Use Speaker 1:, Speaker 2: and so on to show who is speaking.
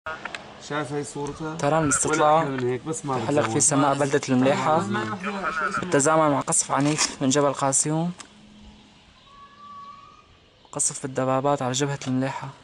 Speaker 1: شايف هي صورته؟
Speaker 2: طيران الاستطلاع
Speaker 1: من هيك بس ما
Speaker 2: تحلق في سماء بلدة المليحة بالتزامن مع قصف عنيف من جبل قاسيون. قصف الدبابات على جبهة المليحة.